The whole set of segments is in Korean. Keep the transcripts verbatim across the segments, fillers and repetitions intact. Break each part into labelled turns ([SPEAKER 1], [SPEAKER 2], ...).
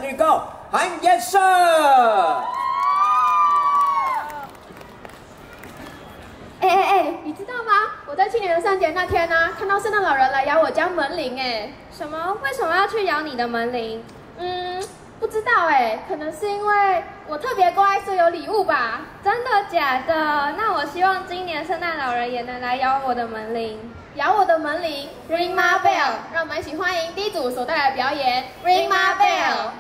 [SPEAKER 1] 女高韩延胜。
[SPEAKER 2] 哎哎哎，你知道吗？我在去年的圣节那天呢、啊，看到圣诞老人来摇我家门铃，哎，什么？为什么要去摇你的门铃？嗯，不知道哎，可能是因为我特别乖，所以有礼物吧？真的假的？那我希望今年圣诞老人也能来摇我的门铃。 摇我的门铃 ，Ring my bell， 让我们一起欢迎第一组所带来的表演 ，Ring my bell。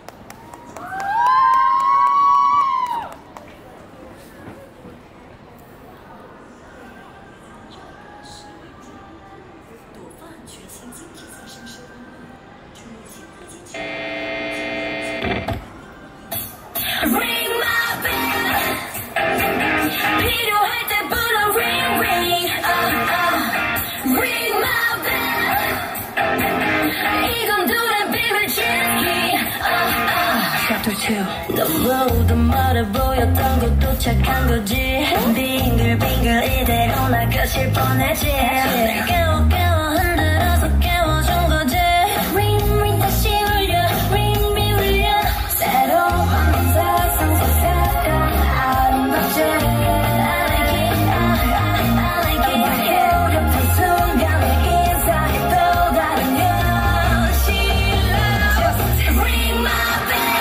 [SPEAKER 3] 너무 더 멀어 보였던 곳 도착한 거지 빙글빙글 이대로 나가실 뻔했지 깨워 깨워 흔들어서 깨워준 거지 Ring ring 다시 울려 Ring ring 울려 새로운 세상 세상 아름답지 I like it I like it 어렵던 순간에 인사해 또 다른 여신을 Ring my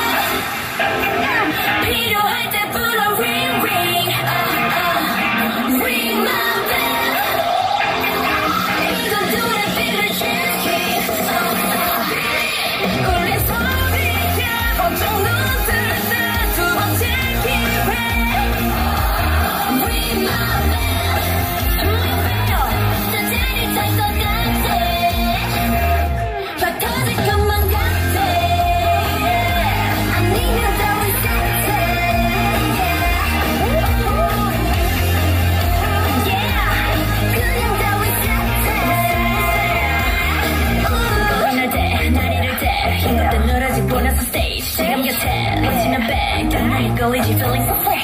[SPEAKER 3] 필요할 때 불러 ring ring uh, uh, ring my bell 이건 눈에 빛을 칠게 우리 소리에 번쩍 눈뜰 때 두 번째 기회 ring my bell ring bell 천천히 탈 것 같아 발 터질 것만 같아 아니면 더 이상 보너스 스테이지 지금 곁에 놓치면 백 곁을 끌리지 feeling so fresh